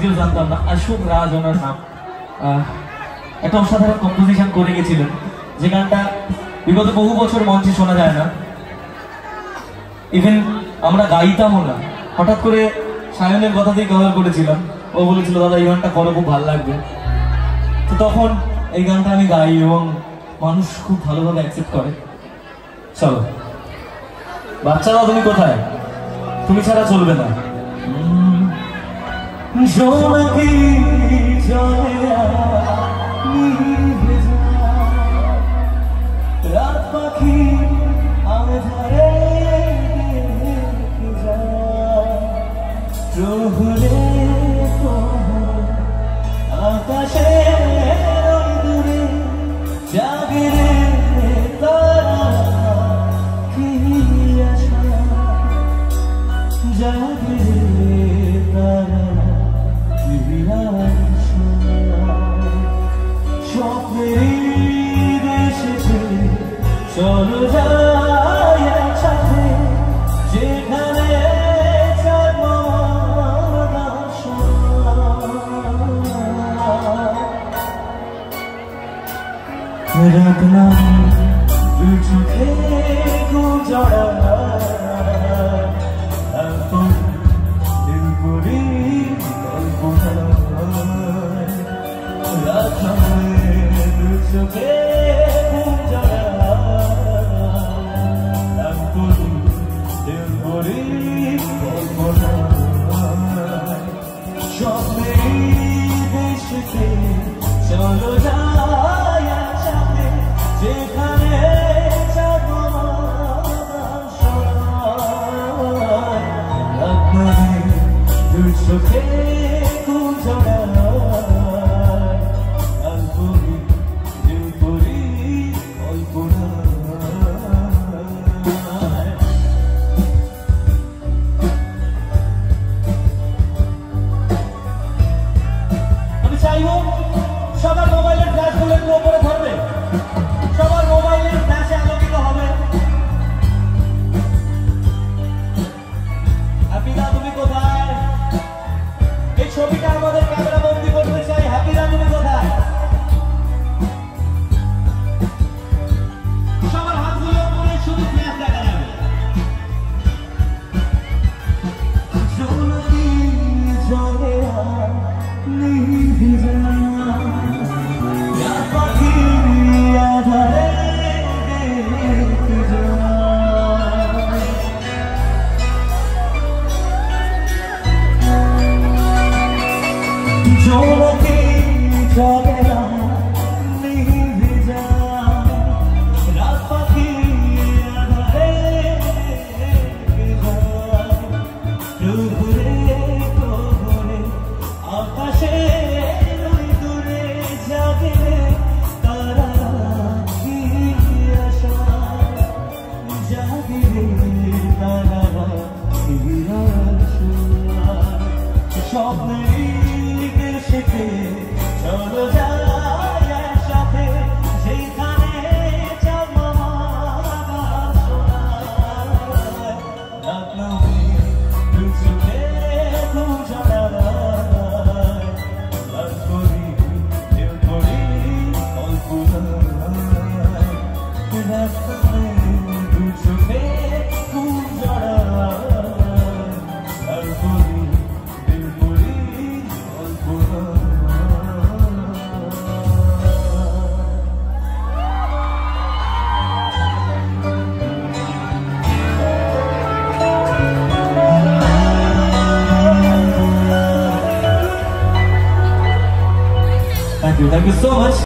নিজেও জানতাম না, অশোক রাজ ওনার নাম। একটা অসাধারণ কম্পোজিশন করে গেছিলেন, যে গানটা বিগত বহু বছর মঞ্চে শোনা যায় না, ইভেন আমরা গাইতামও না। হঠাৎ করে সায়নের কথাতেই কভার করেছিলাম, ও বলেছিল দাদা এই গানটা করো, খুব ভালো লাগবে। তো তখন এই গানটা আমি গাই এবং মানুষ খুব ভালোভাবে অ্যাকসেপ্ট করে। চলো বাচ্চারা, তুমি কোথায়? তুমি ছাড়া চলবে না। জোনাকি জলে রাত পাখি আমি ধরে প্রহরে আকাশে দূরে জাগে রে তারা, কি আশা জাগে রে তারা, কি আশা স্বপ্নের দেশে চলো যাই একসাথে, যেখানে রাত না দু চোখে গুজরা দিল করি কল্পনা, রাত না দু চোখে গুজরা দিল করি কল্পনা, স্বপ্নের দেশে চলো যাই একসাথে, যেখানে দু চোখে আমি চাইব সবার মোবাইলের ফ্ল্যাশগুলো একটু উপরে ধরবে, সবার মোবাইলের ফ্ল্যাশে আলোকিত হবে। হ্যাপিদা তুমি কোথায়? এই ছবিটা আমাদের ক্যামেরা বন্দি করতে চাই। হ্যাপিদা তুমি কোথায়? সবার হাতগুলো উপরে, শুধু ফ্ল্যাশ দেখা যাবে। জোনাকি জলে নিভে রাত পাখি আধারে জোনাকি জলে নিভে রাত পাখি আধারে প্রভুরে প্রভুরে আকাশে দূরে জাগে তারা, কি আশা জাগে তারা, কি আশা স্বপ্নের দেশে চলো যাই একসাথে, যেখানে দু চোখে Thank you so much.